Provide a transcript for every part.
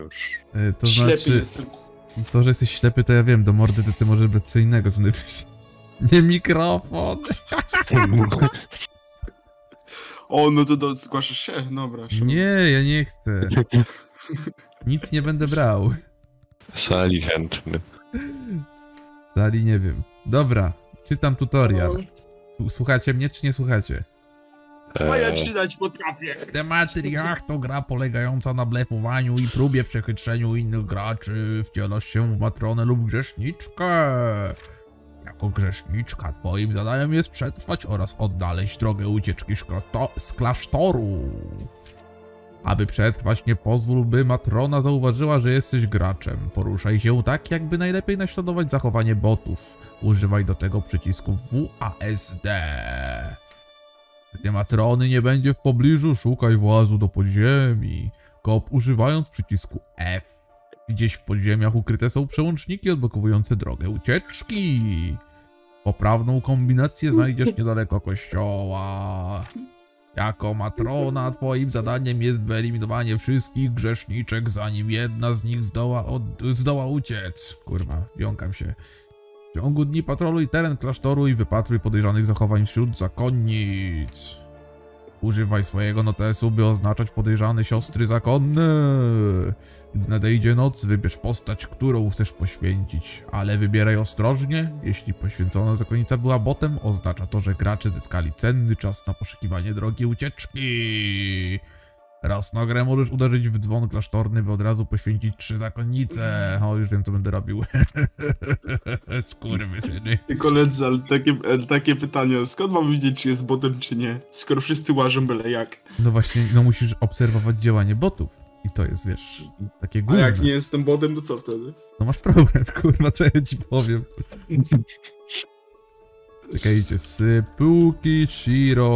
już. To Ślepy znaczy, jestem. to, że jesteś ślepy, to ja wiem, do mordy to ty możesz brać co innego, co najwyżej. Nie mikrofon! O, no to zgłaszasz się? Dobra. Szymon. Nie, ja nie chcę. Nic nie będę brał. Sali chętny. Sali nie wiem. Dobra, czytam tutorial. Słuchacie mnie, czy nie słuchacie? A ja czytać potrafię. The Matriarch to gra polegająca na blefowaniu i próbie przechytrzeniu innych graczy. Wcielasz się w matronę lub grzeszniczkę. Jako grzeszniczka twoim zadaniem jest przetrwać oraz odnaleźć drogę ucieczki z klasztoru. Aby przetrwać, nie pozwól, by matrona zauważyła, że jesteś graczem. Poruszaj się tak, jakby najlepiej naśladować zachowanie botów. Używaj do tego przycisku WASD. Gdy matrony nie będzie w pobliżu, szukaj włazu do podziemi. Kop używając przycisku F. Gdzieś w podziemiach ukryte są przełączniki odblokowujące drogę ucieczki. Poprawną kombinację znajdziesz niedaleko kościoła. Jako matrona twoim zadaniem jest wyeliminowanie wszystkich grzeszniczek, zanim jedna z nich zdoła uciec. Kurwa, jąkam się. W ciągu dni patroluj teren klasztoru i wypatruj podejrzanych zachowań wśród zakonnic. Używaj swojego notesu, by oznaczać podejrzane siostry zakonne. Gdy nadejdzie noc, wybierz postać, którą chcesz poświęcić, ale wybieraj ostrożnie. Jeśli poświęcona zakonnica była botem, oznacza to, że gracze zyskali cenny czas na poszukiwanie drogi ucieczki. Raz na grę możesz uderzyć w dzwon klasztorny, by od razu poświęcić 3 zakonnice. O, już wiem, co będę robił. Skurwysyny. Koledzy, ale takie pytania, skąd mam wiedzieć, czy jest botem, czy nie? Skoro wszyscy łażą byle jak. No właśnie, no musisz obserwować działanie botów. I to jest, wiesz, takie A główne. jak nie jestem botem, to co wtedy? No masz problem, kurwa, co ja ci powiem. Czekajcie, Spooky Shiro.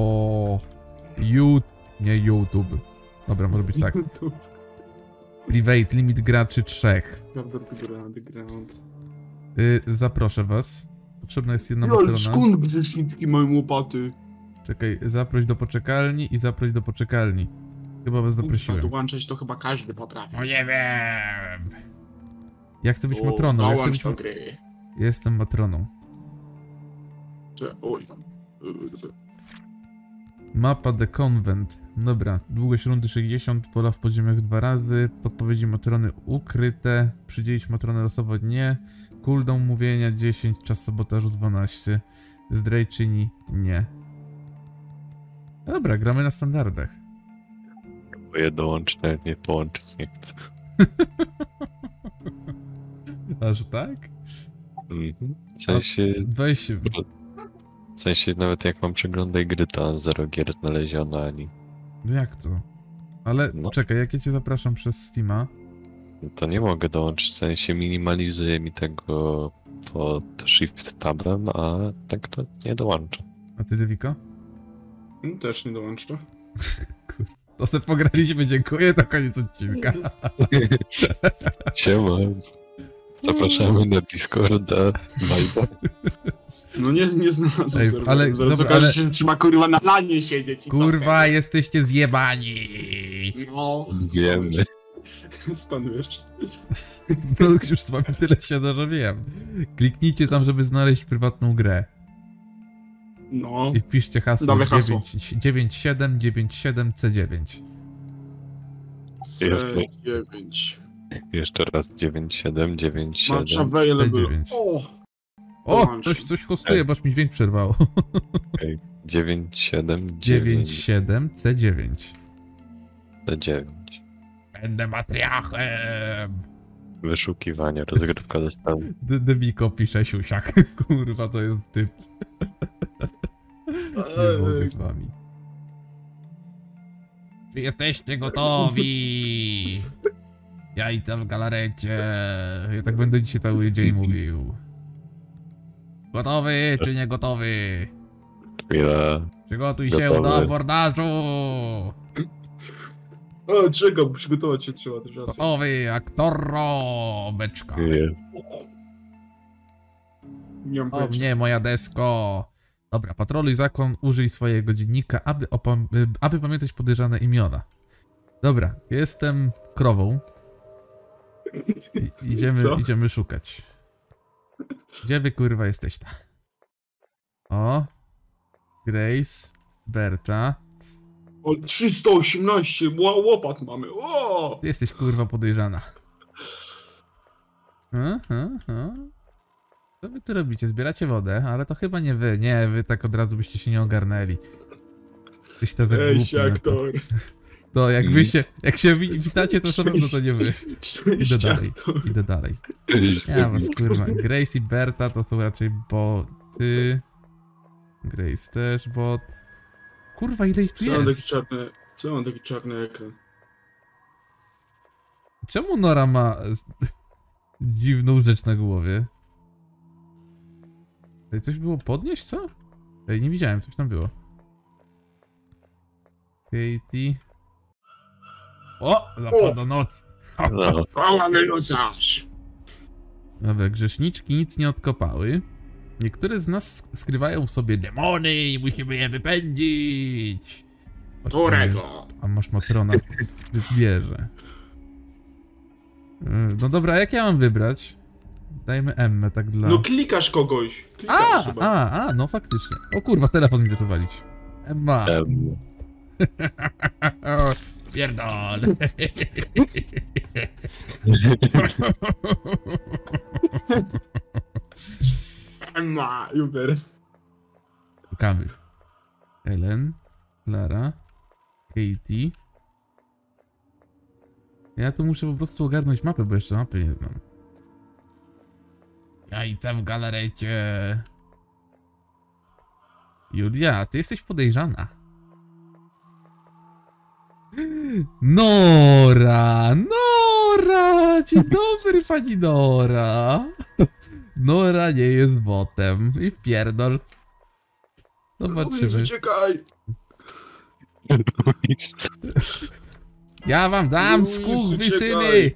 Nie YouTube. Dobra, może być tak. Private, limit graczy 3. Underground. Zaproszę was. Potrzebna jest jedna No, ale matrona. skąd grzeszniczki mają łopaty? Czekaj, zaproś do poczekalni i zaproś do poczekalni. Chyba was zaprosiłem. Dołączać to chyba każdy potrafi. No nie wiem. Ja chcę być matroną. Ja chcę być... gry. Jestem matroną. Oj. Mapa The Convent. Dobra, długość rundy 60, pola w podziemiach 2 razy, podpowiedzi matrony ukryte, przydzielić matronę losowo nie, cooldown mówienia 10, czas sabotażu 12, zdrajczyni nie. Dobra, gramy na standardach. Próbuję dołączyć, nawet nie połączyć nie chcę. Aż tak? W sensie... Weź... W sensie nawet jak mam przeglądaj gry, to 0 gier znaleziono ani... No jak to? Ale No. czekaj, jak ja cię zapraszam przez Steama... To nie mogę dołączyć, w sensie minimalizuje mi tego pod Shift Tabem, a tak to nie dołączę. A ty, Deviko? Też nie dołączę. To sobie pograliśmy, dziękuję, to koniec odcinka. Siema. Zapraszamy na Discorda. Bye. No nie znalazłem Ej, serweru. ale- Zaraz dobra, okaże ale- się, że trzeba kurwa na lanie siedzieć i Kurwa, jesteście zjebani! No, Wiemy. skąd wiesz? No już z wami tyle siada, że wiem. Kliknijcie tam, żeby znaleźć prywatną grę. No. I wpiszcie hasło Nowe hasło. 9797C9. C9. Jeszcze raz 9797. Match available. C9. O! O! Dołączę. Coś hostuje, bo aż mi dźwięk przerwało. 979. 97C9. C9. Będę matriarchem! Wyszukiwanie, rozgrywka dostała. Debiko pisze siusiak. Kurwa, to jest typ. Nie mogę z wami. Czy jesteście gotowi? Jajca w galarecie. Ja tak będę dzisiaj cały dzień mówił. Gotowy czy nie gotowy? Chwila. Przygotuj się Gotowy. do abordażu. O, czego? Przygotować się trzeba też raz. Gotowy, aktoro, beczka. Nie mam O pojęcia. mnie, moja desko. Dobra, patroluj zakon, użyj swojego dziennika, aby pamiętać podejrzane imiona. Dobra, jestem krową. Co? Idziemy szukać. Gdzie wy kurwa jesteś ta? O. Grace. Berta. O, 318, łopat mamy, o! Ty jesteś kurwa podejrzana. Co wy tu robicie? Zbieracie wodę? Ale to chyba nie wy. Nie, wy tak od razu byście się nie ogarnęli. Tyś to tak Ej, głupi na to. aktor. To jak wy się, jak się witacie, to na pewno to nie wy. Idę dalej, aktor. idę dalej. Ja was kurwa. Grace i Berta to są raczej boty. Grace też bot. Kurwa, ile ich tu jest? Co mam taki czarny ekran? Czemu Nora ma dziwną rzecz na głowie? Ej, coś było podnieść, co? Ej, nie widziałem, coś tam było. Katie. O! Zapada noc. No, Koła wyrzucasz! Dobra, grzeszniczki nic nie odkopały. Niektóre z nas skrywają w sobie demony i musimy je wypędzić. Którego? A masz matrona bierze. No dobra, jak ja mam wybrać? Dajmy Emmę tak dla... No klikasz kogoś. Klikasz chyba. No faktycznie. O kurwa, telefon mi zaczął walić. Emma. Pierdol. Emma, Uber. Szukamy. Ellen, Clara, Katie. Ja tu muszę po prostu ogarnąć mapę, bo jeszcze mapy nie znam. Jajca w galarecie. Julia, ty jesteś podejrzana. Nora! Nora! Dzień dobry, pani Nora. Nora nie jest botem. I pierdol. Zobaczymy. Czekaj. Ja wam dam Luis, skurwysyny! uciekaj.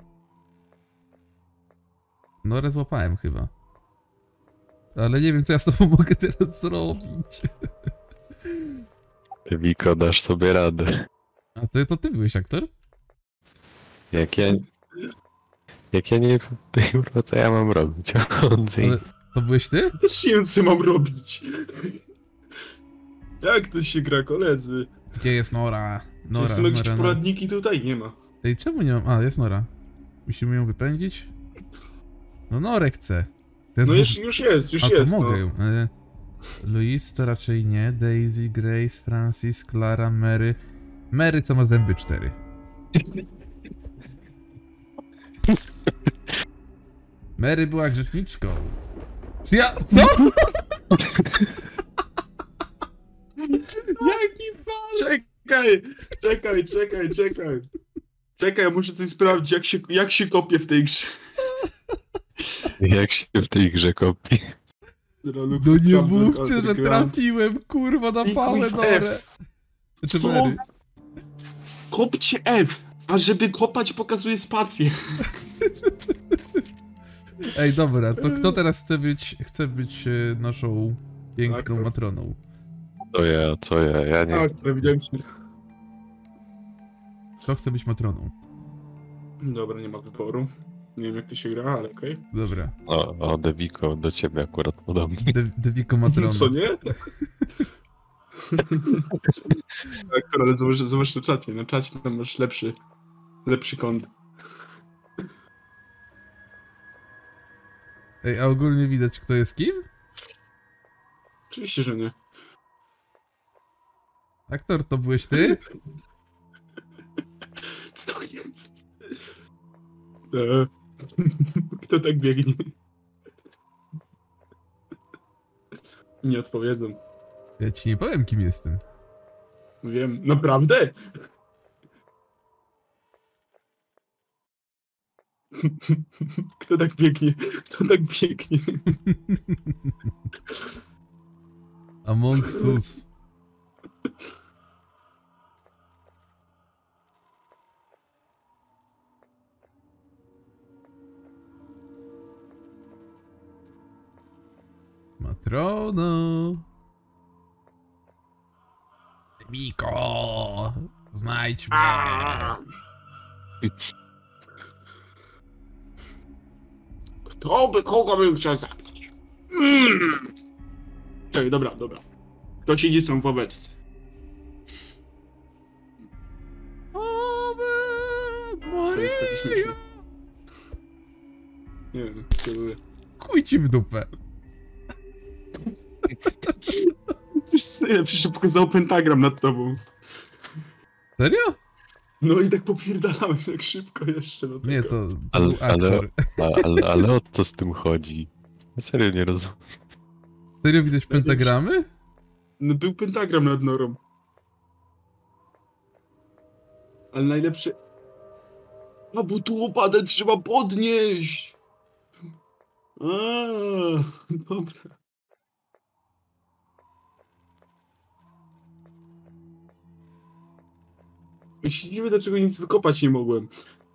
Norę złapałem chyba. Ale nie wiem, co ja z tobą mogę teraz zrobić. Wiko, dasz sobie radę. A to ty byłeś aktor? Jak ja... Jak ja nie wiem, co ja mam robić? Ale to byłeś ty? Też nie wiem, co mam robić. Jak to się gra, koledzy? Gdzie jest Nora? Nora, Są jakieś Nora. poradniki tutaj? Nie ma. Ej, czemu nie mam? A, jest Nora. Musimy ją wypędzić? No Norę chcę. No już jest, A to jest. mogę No. ją. Louise to raczej nie. Daisy, Grace, Francis, Clara, Mary. Mary, co ma zęby 4. Mary była grzeszniczką. Czy ja... Co? Jaki fan! Czekaj. Czekaj, muszę coś sprawdzić, jak się kopie w tej grze. Jak się w tej grze kopi? No nie mówcie, że trafiłem, kurwa, na pałę Norę. Co? Mary. Kopcie F, a żeby kopać pokazuje spację. Ej, dobra, to kto teraz chce być naszą piękną Tak. matroną? Co ja nie... Tak, widziałem się. Kto chce być matroną? Dobra, nie ma wyboru. Nie wiem jak to się gra, ale okej. Dobra. O, Deviko, do ciebie akurat podobnie. Deviko matrona. Co nie? Tak, ale zobacz na czacie. Na czacie tam masz lepszy kąt. Ej, a ogólnie widać, kto jest kim? Oczywiście, że nie. Aktor, to byłeś ty? Co to jest? Kto tak biegnie? Nie odpowiedzą. Ja ci nie powiem, kim jestem. Wiem, naprawdę? Kto tak biegnie? Among Us. Matrono. Miko, znajdź mnie. To by kogo bym chciał zabrać? Czekaj, dobra. To ci nie są w ławeczce. To jest taki śmieszny. Nie wiem, kieruję. Chuj ci w dupę. Przecież pokazał pentagram nad tobą. Serio? No i tak popierdalałeś tak szybko jeszcze do tego. Nie, to Ale, był aktor. ale o co z tym chodzi? Ja serio nie rozumiem. Serio widać pentagramy? No był pentagram nad norą. Ale najlepsze... A bo tu łopadę trzeba podnieść! Dobra. Ja się dziwię, dlaczego nic wykopać nie mogłem.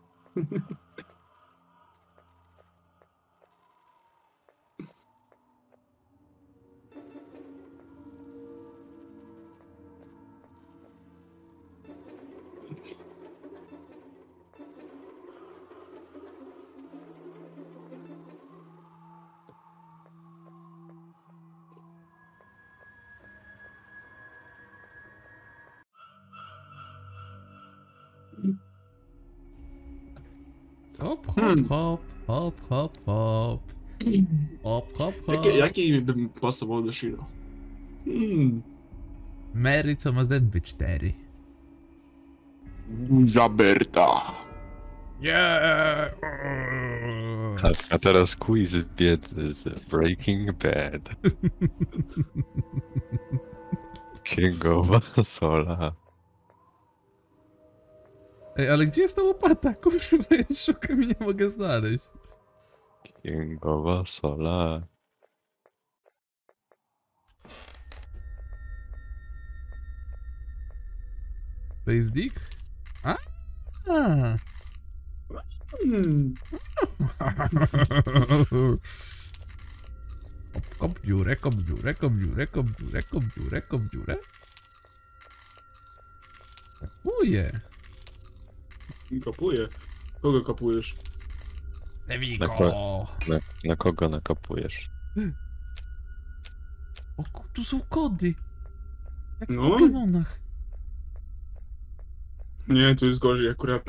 Hop, Hmm. hop, hop, hop, hop, hop. Hop, hop, hop. Jaki bym pasował do Shiro? Mary, co ma zęby 4. Duża Berta. Nie. A teraz quiz biedy z Breaking Bad. Księgowa sola. Ej, ale gdzie jest ta łopata? Kurwa, ja szukam i nie mogę znaleźć. Księgowa sola. Face dick? A? Kop dziurę, kop dziurę, kop dziurę, kop dziurę, kop dziurę, kop dziurę. Kapuję. Kopuję. Kogo kopujesz? Lewiko. Na kogo nakopujesz? O, tu są kody. Jak w No. Pokemonach. Nie, tu jest gorzej akurat.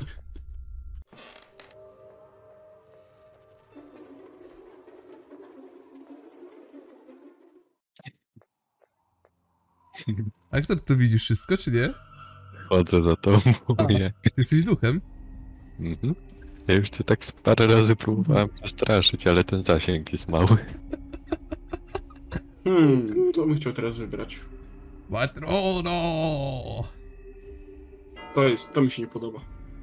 Aktor, ty widzisz wszystko, czy nie? Chodzę za tobą, mówię. Ty jesteś duchem? Mhm. Ja już cię tak z parę razy próbowałem przestraszyć, ale ten zasięg jest mały. Co bym chciał teraz wybrać? Patrono! To mi się nie podoba.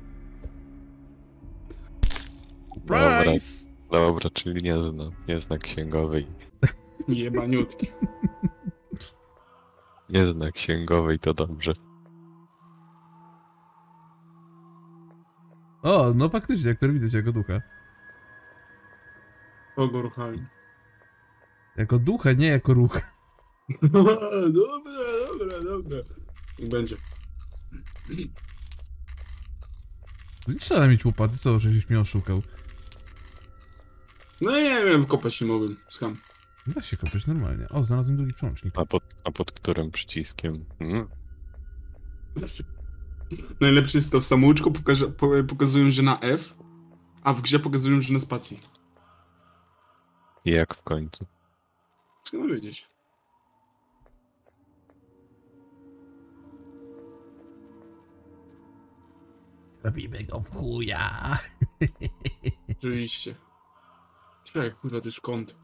Surprise! Dobra, czyli nie zna księgowej. Jebaniutki. Nie zna księgowej, to dobrze. O, no faktycznie, aktor widać jako ducha. Kogo ruchali? Jako ducha, nie jako ruch. Dobra. Niech będzie. Nie trzeba mieć łopaty, co, żeś mnie oszukał. No nie wiem, kopać nie mogłem. Skam. Da się kopać normalnie. O, znalazłem drugi przełącznik. A pod którym przyciskiem? Najlepsze jest to, w samouczku pokazują, że na F, a w grze pokazują, że na spacji. I jak w końcu? Skąd wiedzieć? Robimy go w chuja. Oczywiście. Czekaj, kurwa, to jest kąt.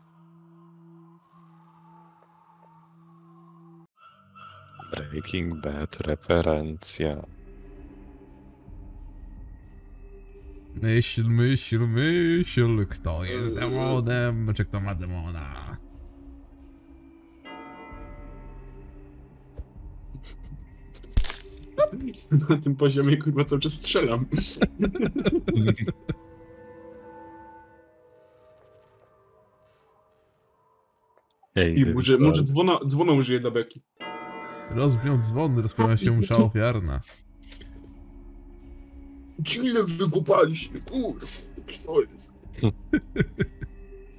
Breaking Bad, referencja. Myśl, kto jest demonem, czy kto ma demona? Na tym poziomie, kurwa, cały czas strzelam. Ej, I może dzwona użyje do beki. Rozbrzmiał dzwon, rozpływa się msza ofiarna. Ile wykopaliśmy, kurwa. Co jest?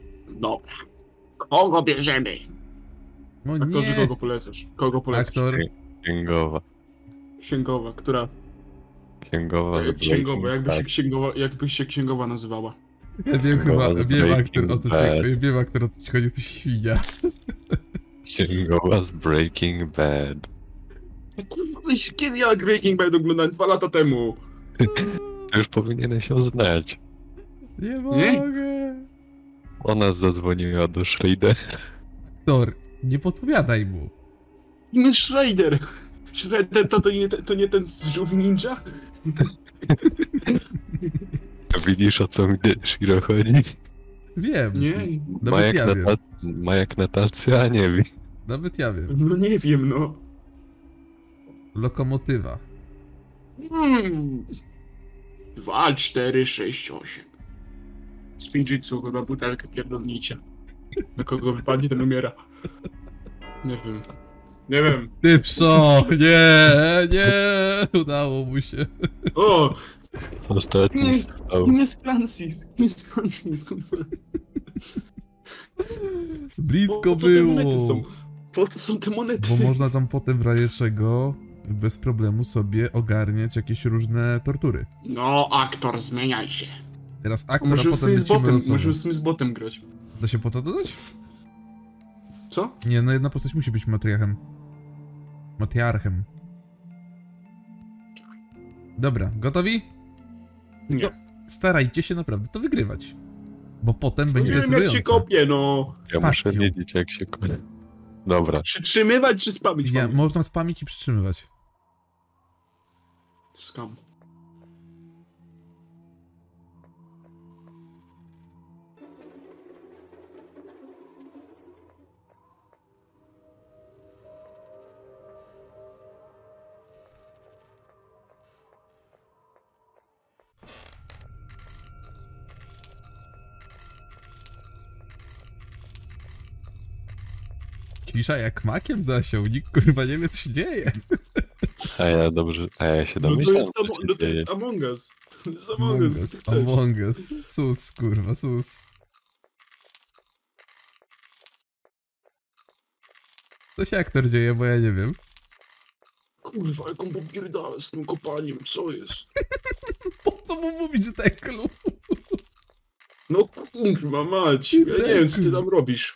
Dobra. Kogo bierzemy? No Aktorze, nie. kogo polecasz? Kogo polecasz? Aktor. Księgowa. Księgowa, która? Księgowa z Księgowa, Breaking jakby się księgowa nazywała. Ja wiem chyba, Księgowa z wiem aktor, Breaking o co Bad. ci, wiem aktor, o co ci chodzi, to świnia. Księgowa z Breaking Bad. Kurwa, kiedy ja Breaking Bad oglądałem 2 lata temu? Ty już powinieneś ją znać. Nie mogę. Ona zadzwoniła do Schrader. Aktor, nie podpowiadaj mu. Kim jest Schrader? Schrader to nie ten z Żółw Ninja? Widzisz, o co mi Shiro chodzi? Wiem. Nie, Nawet ja wiem. Ma jak natacja, a nie wie. Nawet ja wiem. no nie wiem, no. Lokomotywa. 2, 4, 6, 8. Z Fidżitsu chyba butelkę pierdolnicia. Na kogo wypadnie, ten umiera. Nie wiem. Nie wiem. Ty pso! Nie! Udało mu się. O! Ostatni strzał. Miss Francis. Miss Francis, kurwa. Blisko Po co te monety było. są? Po co są te monety? Bo można tam potem w razie czego bez problemu sobie ogarniać jakieś różne tortury. No, aktor, zmieniaj się. Teraz aktora Możemy potem sobie z lecimy botem, losowo. możemy sobie z botem grać. Da się po to dodać? Co? Nie, no jedna postać musi być matriarchem. Matriarchem. Dobra, gotowi? Nie. No, starajcie się naprawdę to wygrywać. Bo potem będzie Nie wiem jak decydujące. się kopie, no. Ja muszę Spacją. wiedzieć, jak się kończy. Dobra. Przytrzymywać czy spamić? Ja, można spamić i przytrzymywać. Skam. Cisza jak makiem zasiął, nikt kurwa nie wie co się dzieje. A ja się No to domyślam, jest, co się no to dzieje. jest Among Us. To jest Among Us. co ty chcesz? Among Us. Sus, kurwa, sus. Co się aktor dzieje, bo ja nie wiem. Kurwa, jak on popierdala z tym kopaniem, co jest? Po co mu mówić, że teklu? No kurwa mać, ja nie wiem co ty tam robisz.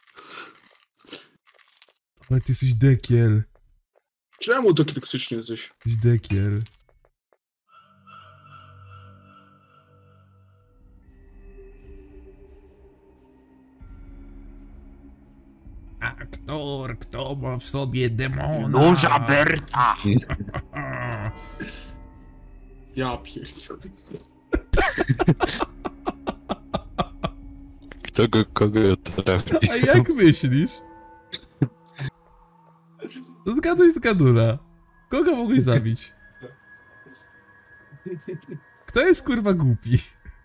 Ale ty jesteś dekiel. Czemu to toksyczny jesteś? Jesteś dekiel. Aktor, kto ma w sobie demona? Duża Berta! Ja pierdolę. Kogo trafi? A jak myślisz? Zgaduj zgadula. Kogo mogłeś zabić? Kto jest kurwa głupi?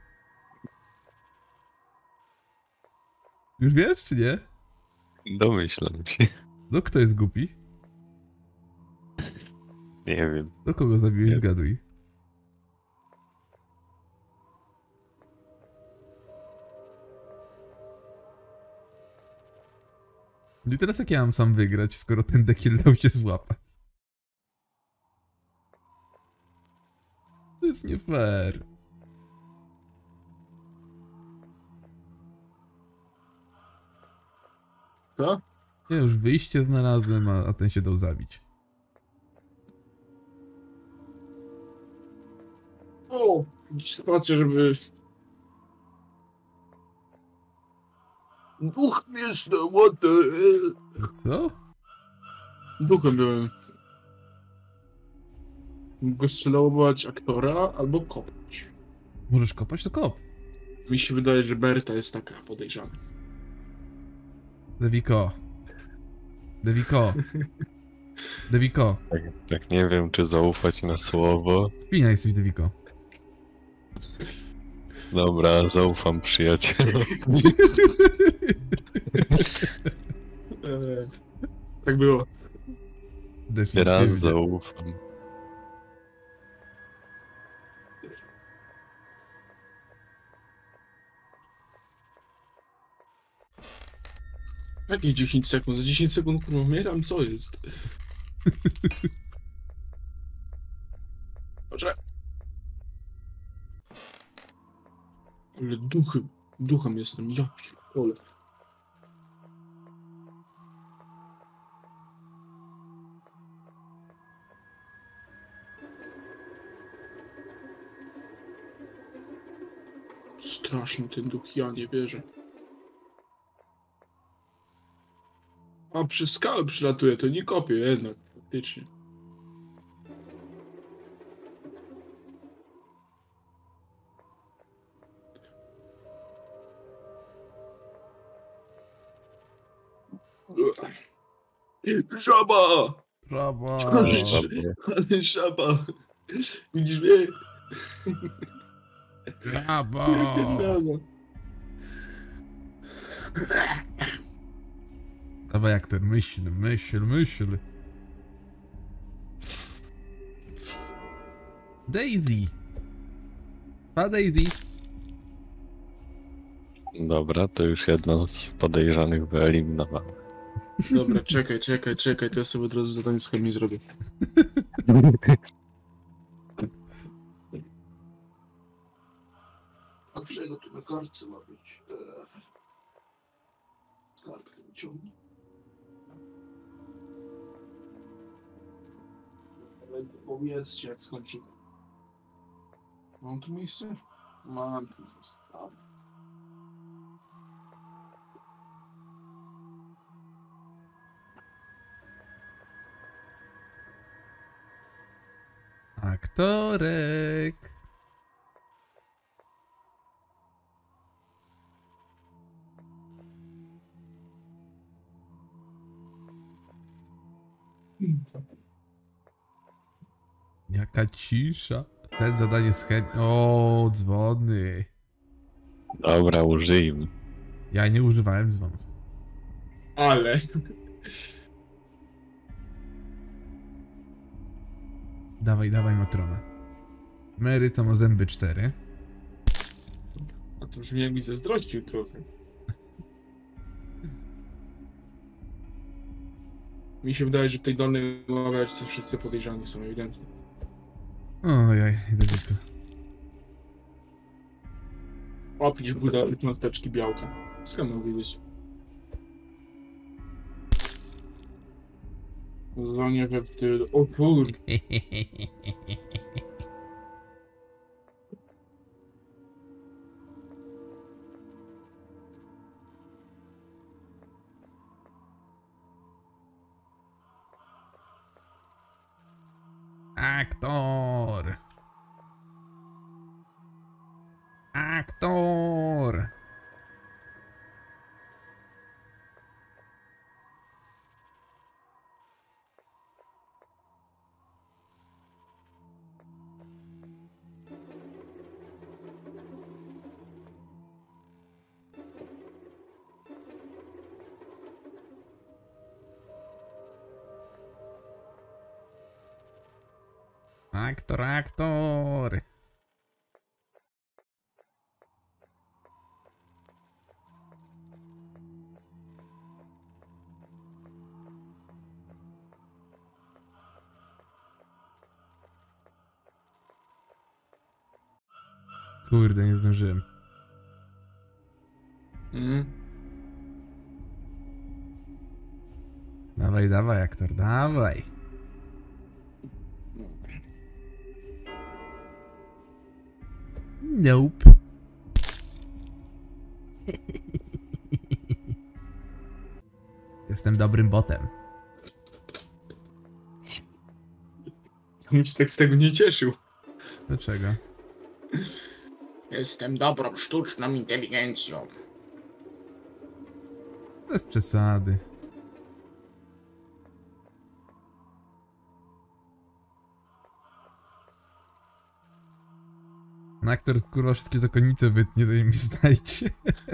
Już wiesz, czy nie? Domyślam się. No kto jest głupi? Nie wiem. Do kogo zabiłeś? Nie. Zgaduj. No i teraz jak ja mam sam wygrać, skoro ten dekiel dał się złapać? To jest nie fair. Co? Ja już wyjście znalazłem, a ten się dał zabić. O, sytuacja, żeby... Duchem jestem, what the hell? Co? Duchem byłem. Mogę celować aktora albo kopać. Możesz kopać, to kop. Mi się wydaje, że Berta jest taka podejrzana. Deviko. Deviko. Deviko. Tak nie wiem, czy zaufać na słowo. Świnia jesteś, Deviko. Dobra, zaufam przyjacielowi. Tak było. Raz Definitywnie. zaufam. Jakie 10 sekund? Za 10 sekund kurwa umieram? Co jest? Patrzę. Ale duchem jestem, ja pierdolę. Straszny ten duch, ja nie wierzę. A przy skałę przylatuje, to nie kopię jednak, faktycznie. Żaba! Żaba! Ale żaba! Widzisz mnie? Żaba! Żaba. Dawaj aktor, myśl. Daisy! Pa Daisy! Dobra, to już jedno z podejrzanych wyeliminowałem. Dobra, czekaj, to ja sobie od razu zadanie z chemii zrobię. A czego tu na kartce ma być? Kartkę wyciągnij. Ale powiedzcie, jak skończy. Mam tu miejsce? Mam tu miejsce. Aktorek! Jaka cisza. Ten zadanie z chemii. O, dzwony. Dobra, użyjmy. Ja nie używałem dzwonów. Ale. Dawaj, matrona. Mary to ma zęby 4. A to brzmi jak mi zazdrościł trochę. Mi się wydaje, że w tej dolnej ławeczce wszyscy podejrzani są ewidentnie. Ojej, idę tu. Łapisz buda cząsteczki białka. Skąd mam wiedzieć? Zonie we wtyl. O kur... Aktor! Aktor! Aktor! Kurde, nie zdążyłem. Dawaj, aktor, dawaj. Nope. Jestem dobrym botem. Bym się tak z tego nie cieszył. Dlaczego? Jestem dobrą, sztuczną inteligencją. Bez przesady. Aktor kurwa wszystkie zakonnice wytnie, zanim mi znajdzie.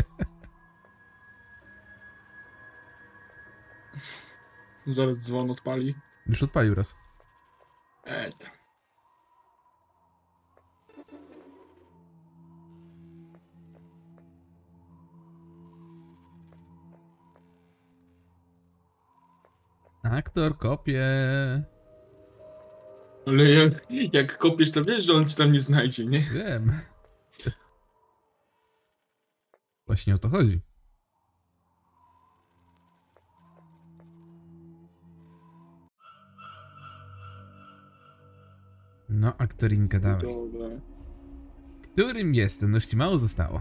Zaraz dzwon odpali. Już odpalił raz. Tak. Aktor kopie. Ale jak kopiesz, to wiesz, że on cię tam nie znajdzie, nie? Wiem. Właśnie o to chodzi. No, aktorinkę dawaj. Dobra. Którym jestem? No, ci mało zostało.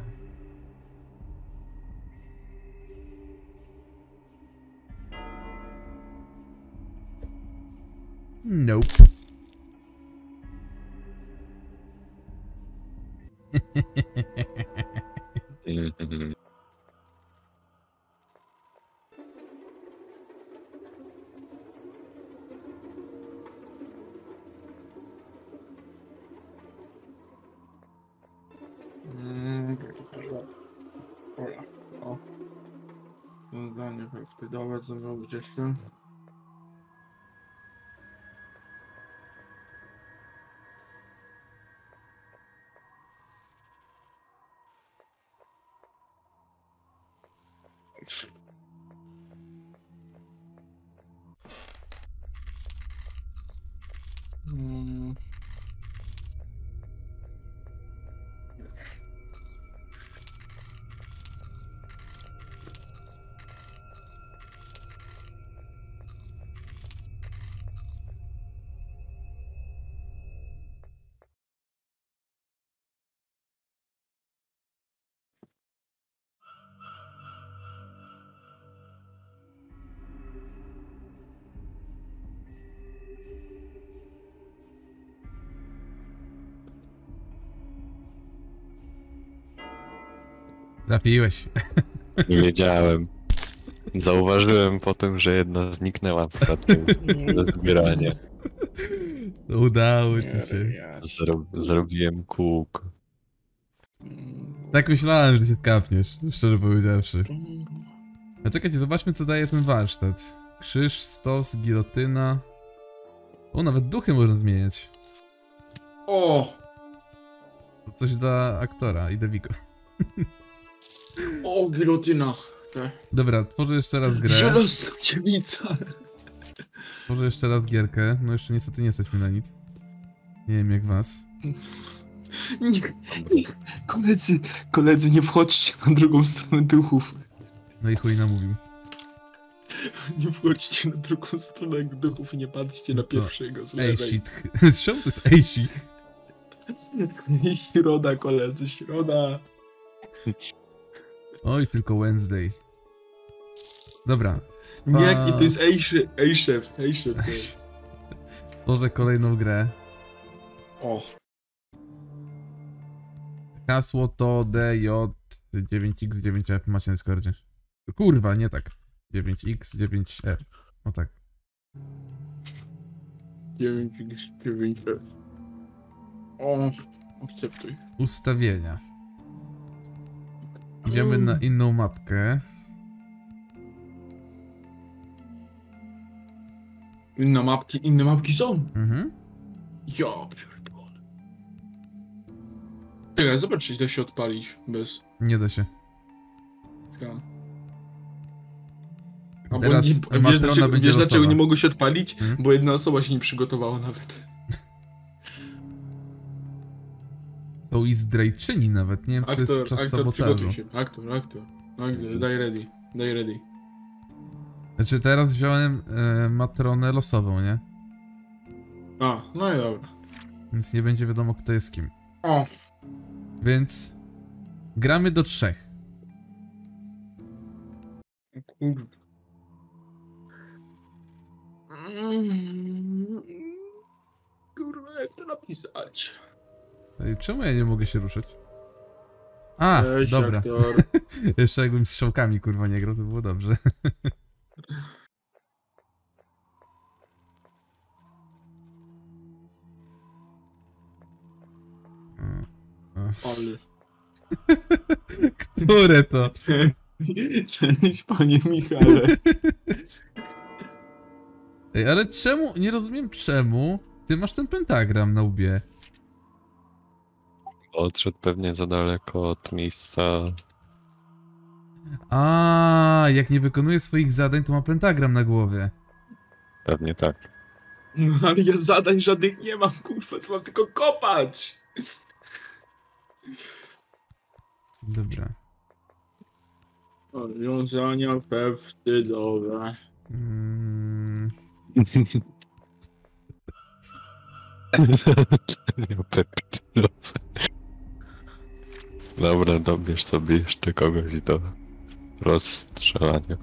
Nope. Mhm. Dobra. O. Zdanie wstydowe, co miał gdzieś tam. Mm. Trafiłeś. Nie wiedziałem. Zauważyłem potem, że jedna zniknęła w przypadku do zbierania. Udało ci się. Zrobiłem kółko. Tak myślałem, że się kapniesz, szczerze powiedziawszy. A czekajcie, zobaczmy co daje ten warsztat. Krzyż, stos, gilotyna. O, nawet duchy można zmieniać. O! To coś dla aktora i Deviko. O, gilotyna. Tak. Dobra, tworzę jeszcze raz grę. Żelazna dziewica. Tworzę jeszcze raz gierkę. No jeszcze niestety nie stać mi na nic. Nie wiem jak was. Nie, koledzy, nie wchodźcie na drugą stronę duchów. No i chuj namówił. Nie wchodźcie na drugą stronę duchów i nie patrzcie na To pierwszego z Ej, lewej. shit. Czemu to jest ej, shit? Środa, koledzy, środa. Oj, tylko Wednesday. Dobra. Nie, jaki to jest A-Chef. Tworzę kolejną grę. O, Hasło to DJ9X9F macie na Discordzie. Kurwa, nie tak. 9X9F. O tak. 9. O, akceptuj. Ustawienia. Idziemy na inną mapkę. Inne mapki są. Mhm. Ja pierdolę. Czekaj, zobacz, czy da się odpalić bez Nie da się. skan. Teraz Matrona będzie wiesz dlaczego losowa. nie mogło się odpalić? Hmm? Bo jedna osoba się nie przygotowała nawet. Są i zdrajczyni nawet. Nie wiem, czy to jest czas sabotażu. przygotuj się. Aktor. Daj ready. Znaczy teraz wziąłem Matronę losową, nie? A, no i dobra. Więc nie będzie wiadomo kto jest kim. O, Więc gramy do 3. kurwa. Kurwa, jak to napisać? Ej, czemu ja nie mogę się ruszać? A, Cześć, dobra. aktor. Jeszcze jakbym z strzałkami kurwa nie grał, to było dobrze. Ale. Które to? Cześć, panie Michale. Ej, ale czemu? Nie rozumiem czemu ty masz ten pentagram na łbie. Odszedł pewnie za daleko od miejsca. A, jak nie wykonuje swoich zadań, to ma pentagram na głowie. Pewnie tak. No ale ja zadań żadnych nie mam, kurwa, to mam tylko kopać. Dobra. Rozwiązania peptydowe. Mm, Dobra, dobierz sobie jeszcze kogoś do rozstrzelania.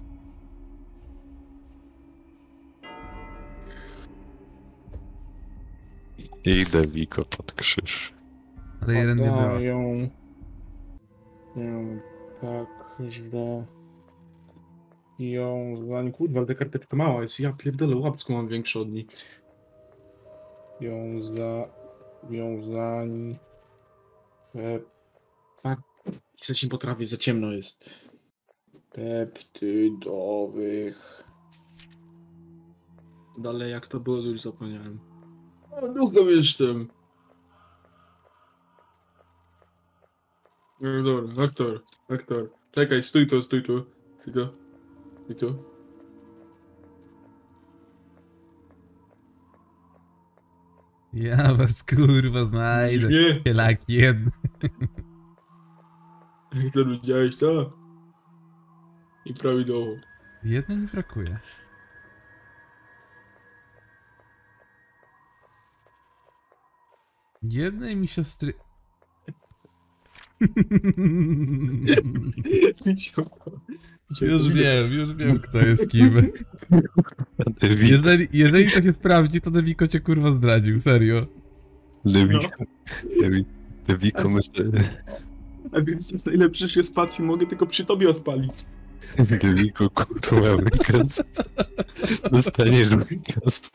Idę Wiko pod krzyż. ale jeden nie była. Padają. Nie, tak, że... Ją zań... Kurwa, ta karteczka mała jest. Ja pierdolę, łapską mam większe od niej. Wiązań... Tak, pisać nie potrafię, za ciemno jest. Peptydowych... Dalej, jak to było, to już zapomniałem. O, długo jestem. No dobra, aktor. Czekaj, stój tu. Ja was kurwa znajdę. Nie. Kielaki jedne. Aktor, widziałeś to? I prawidłowo. Jednej mi brakuje. Jednej mi siostry... Już wiem kto jest kim. Jeżeli to się sprawdzi, to Deviko cię kurwa zdradził, serio. Lewiko myślę... A więc jest najlepsze, że spacji mogę tylko przy tobie odpalić. Lewiko kurwa wykaz. Dostaniesz wykaz.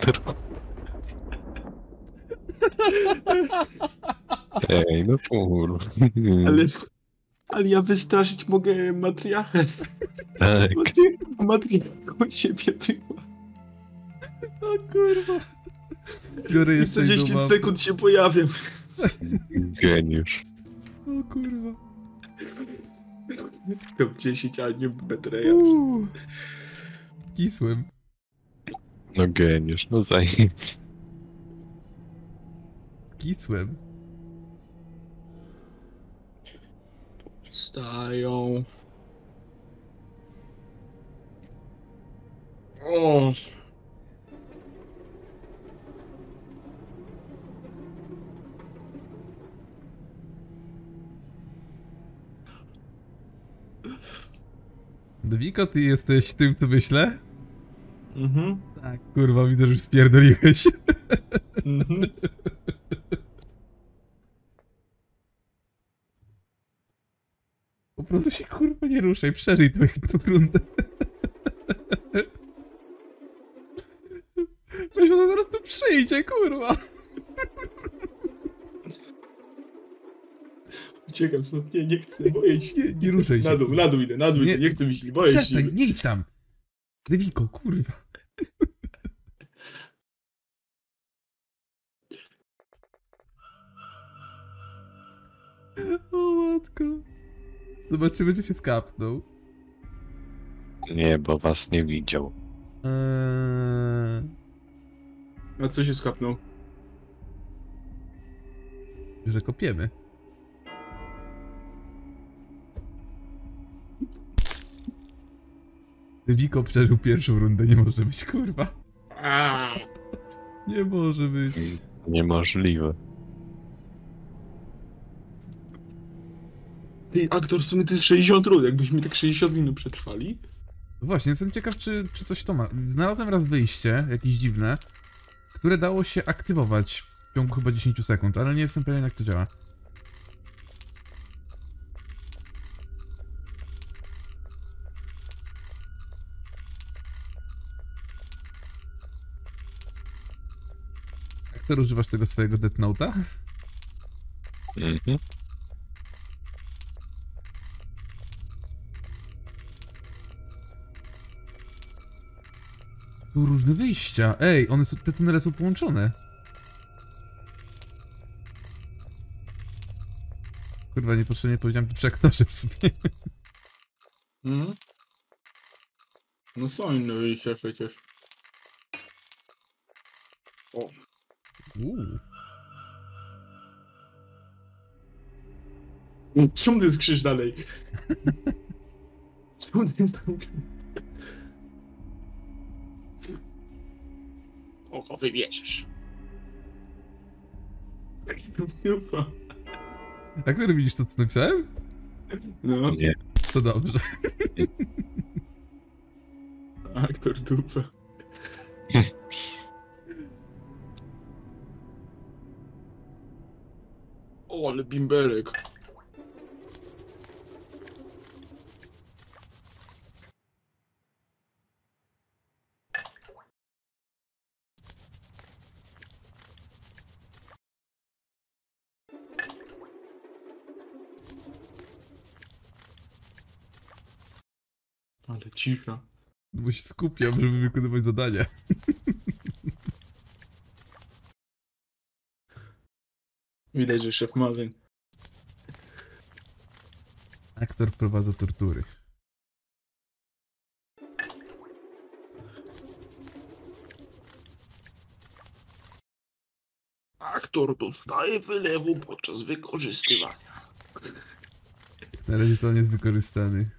Ej, no kurwa. Ale ja wystraszyć mogę matriarchę. Tak. Bo ty matriarchą ciebie była. O kurwa. Biorę I jeszcze co jedną 10 mapę. sekund się pojawiam. Geniusz. O kurwa. Top 10, a nie Betrayals. Kisłem. No geniusz, no zajebiście. Kisłem. Wstają. O. Deviko, ty jesteś tym, co myślę? Mhm. Tak. Kurwa, widzę, że już spierdoliłeś. Mhm. Po prostu się kurwa nie ruszaj, przeżyj tą rundę. Weź, ona zaraz tu przyjdzie, kurwa. Uciekam stąd, nie chcę, boję się. Nie ruszaj się. Na dół idę, nie chcę mi się, boję się. Przestań, nie idź tam. Deviko, kurwa. O matko. Zobaczymy, czy się skapnął. Nie, bo was nie widział. A co się skapnął? Że kopiemy. Deviko przeżył pierwszą rundę, nie może być, kurwa. Nie może być. Niemożliwe. Ej, aktor, w sumie to jest 60 rund, jakbyśmy tak 60 minut przetrwali. Właśnie, jestem ciekaw, czy coś to ma. Znalazłem raz wyjście, jakieś dziwne, które dało się aktywować w ciągu chyba 10 sekund, ale nie jestem pewien, jak to działa. Jak to używasz tego swojego Death Note'a? Mhm. Tu różne wyjścia. Ej, one są, te tunele są połączone. Kurwa, niepotrzebnie powiedziałem to przy aktorze w sumie. Mhm. No są inne wyjścia przecież. O, czemu to jest krzyż dalej? Czemu to jest tam krzyż? Kogo wybierzesz? Dupa. Jak ty widzisz to, co napisałem? No, Nie. To dobrze. aktor dupa. O, ale bimberek. Ale cisza. Bo się skupiam, żeby wykonywać zadania. Widać, że szef marzeń. Aktor wprowadza tortury. Aktor dostaje wylewu podczas wykorzystywania. Na razie to on jest wykorzystany.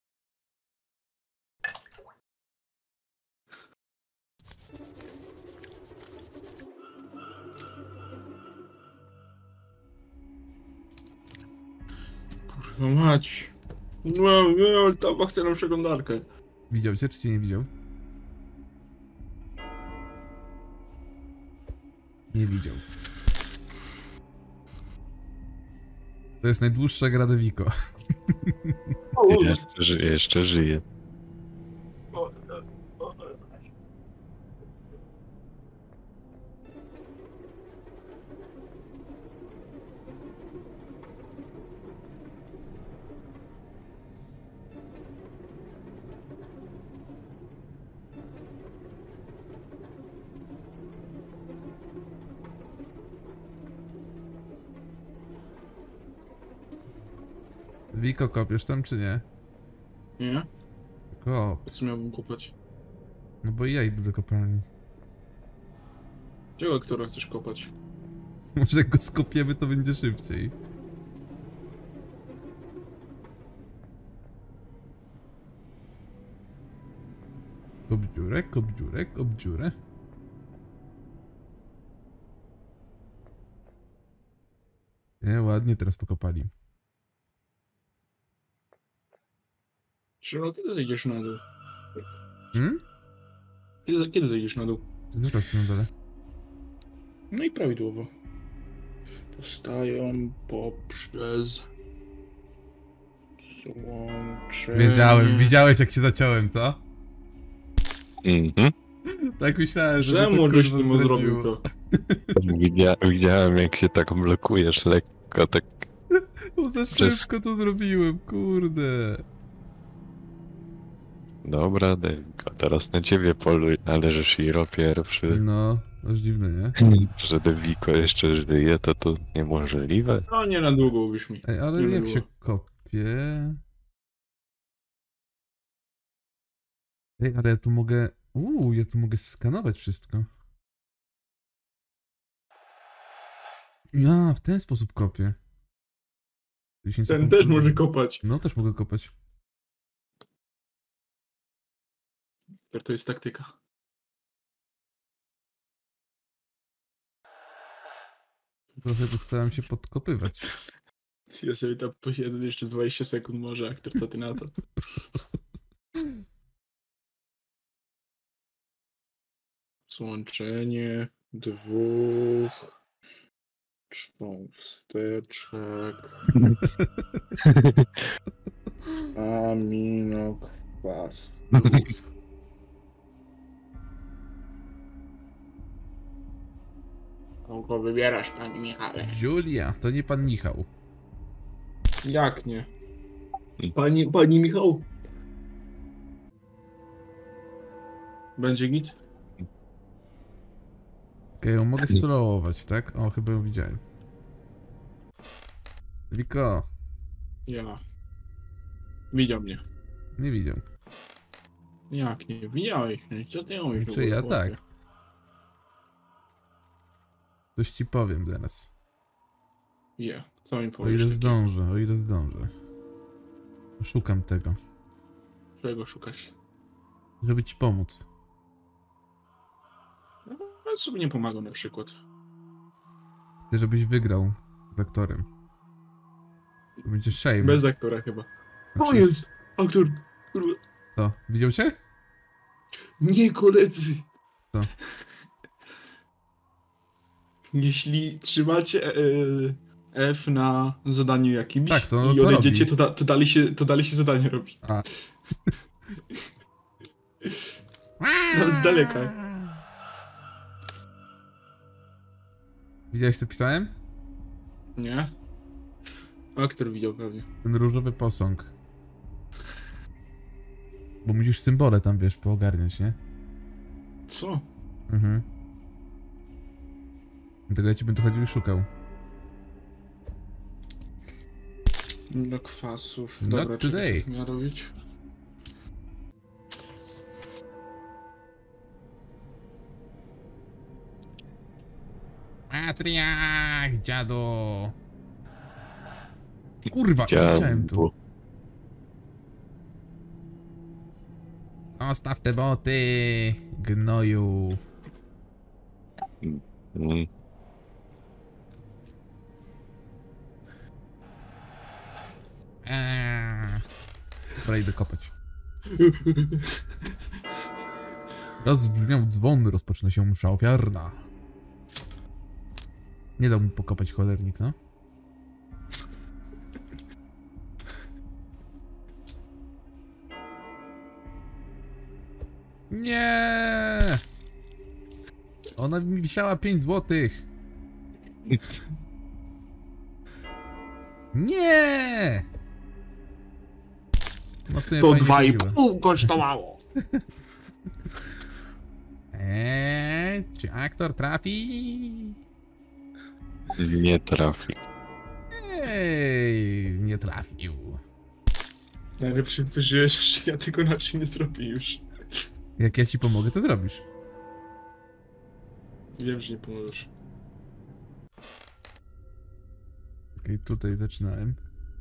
Kurwa mać. No, nie, ale tabak chce nam przeglądarkę. Widział cię, czy cię nie widział? Nie widział. To jest najdłuższa gra Deviko. Jeszcze żyje. Wiko, kopiesz tam, czy nie? Nie? Kop. Po co miałbym kopać? No bo ja idę do kopalni. Czego aktora chcesz kopać? Może jak go skopiemy, to będzie szybciej. Kop dziurę, kop dziurę, kop dziurę. Nie, ładnie teraz pokopali. Szymon, kiedy zejdziesz na dół? Hmm? Kiedy zejdziesz na dół? Zaraz na dole. No i prawidłowo. Postają poprzez złączenie... Widziałeś jak się zaciąłem, co? Mhm. Tak myślałem, że Czemu to żeś kurwa mu zdradziło. zrobił to? Widziałem jak się tak blokujesz lekko, tak. Bo za Przez- szybko to zrobiłem, kurde. Dobra, Deviko, teraz na ciebie poluj, ale że Shiro pierwszy. No, aż dziwne, nie? Że Deviko jeszcze żyje, to niemożliwe. No nie na długo byś mi. Ej, ale Nie jak było. się kopie... Ej, ale ja tu mogę... ja tu mogę skanować wszystko. Ja, w ten sposób kopię. 10 Ten sekund też później. może kopać. No, też mogę kopać. To jest taktyka. Trochę postaram się podkopywać. Ja sobie tam posiedzę jeszcze z 20 sekund może, aktor, co ty na to? Złączenie dwóch cząsteczek aminokwasów. Kogo wybierasz, panie Michale? Julia, to nie pan Michał. Jak nie? Pani Michał? Będzie git? Okej, okay, mogę solować, tak? O, chyba ją widziałem. Wiko, Ja. Widział mnie. nie widział. Jak nie? Widziałeś mnie. Co ty mówisz? Czy ja tak? Coś ci powiem zaraz. Co mi O powiesz? ile takiego? zdążę, o ile zdążę. Szukam tego, Czego szukasz? żeby ci pomóc. No, ja sobie nie pomagam na przykład. Chcę, żebyś wygrał z aktorem. To będzie shame. Bez aktora chyba. Znaczy- O jest! Aktor! Kurwa. Co? Widział cię? Nie, koledzy! Co? Jeśli trzymacie F na zadaniu jakimś Tak, to i to odejdziecie, robi. to dalej się zadanie robi. A. Nawet z daleka. Widziałeś co pisałem? Nie? Aktor widział pewnie. Ten różowy posąg. Bo musisz symbole tam, wiesz, poogarniać, nie? Co? Mhm. Dlatego ja ci będę chodził i szukał. Do kwasów. Not Dobra, today. co miała robić? Matriarch, dziado! Kurwa, chciałem tu. Zostaw te boty, gnoju. Mm. Dobra, idę kopać. Rozbrzmiał dzwon, rozpoczyna się msza ofiarna. Nie dał mi pokopać cholernik, no. Nie! Ona mi wisiała 5 złotych. Nie! No w sumie To fajnie 2,5 chodziło. kosztowało. Czy aktor trafi? Nie trafi. Nie trafił. Najlepsze co żyjesz, ja tego inaczej nie zrobię już. Jak ja ci pomogę, to zrobisz. Wiem, że nie pomożesz. Okej, tutaj zaczynałem.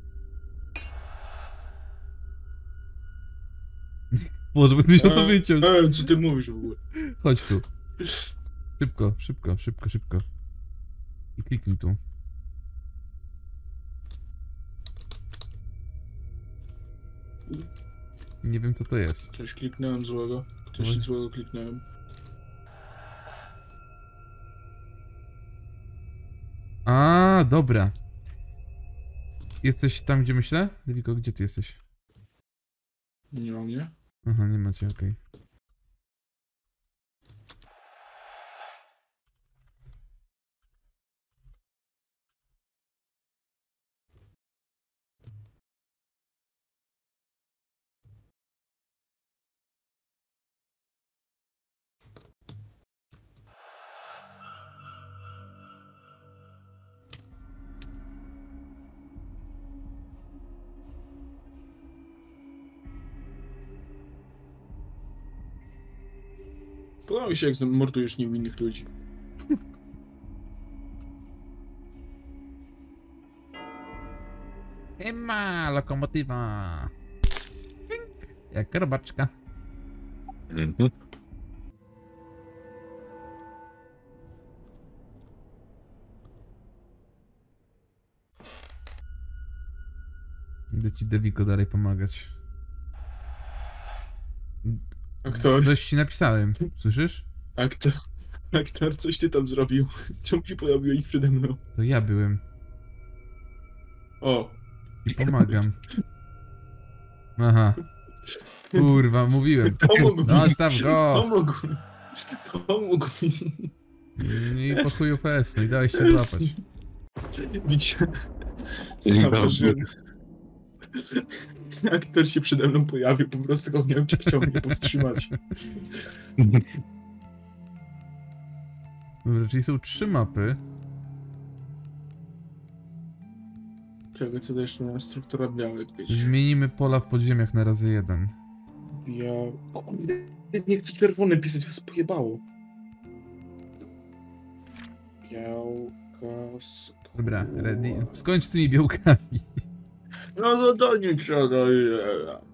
Może będę musiał to wyciąć. Co ty mówisz w ogóle? Chodź tu. Szybko, szybko, szybko, szybko. I kliknij tu. Nie wiem co to jest. Coś kliknąłem złego. Coś złego kliknąłem. A, dobra. Jesteś tam, gdzie myślę? Dewiko, gdzie ty jesteś? Nie ma mnie. Aha, nie macie, okej. Podoba mi się, jak zamordujesz niewinnych ludzi. Ema, lokomotywa. Jak robaczka. Mhm. Idę ci, Dewiko, dalej pomagać. Aktor, Coś ci napisałem, słyszysz? aktor, coś ty tam zrobił. Czemu się pojawił ich przede mną? To ja byłem. O, I pomagam. Aha. Kurwa, mówiłem. pomógł mi. Zostaw go! Pomógł. Pomógł mi. I po chuju fest, no i dałeś się złapać. Widzicie? I Zauważyłem. Aktor się przede mną pojawił, po prostu go miałem, chciał mnie powstrzymać. Dobra, czyli są 3 mapy. Czego co jeszcze miała struktura białych być? Zmienimy pola w podziemiach na razy 1. O, nie chcę czerwony pisać, was pojebało. Białka z... Dobra, ready. Skończ z tymi białkami. No to nic, co to jest.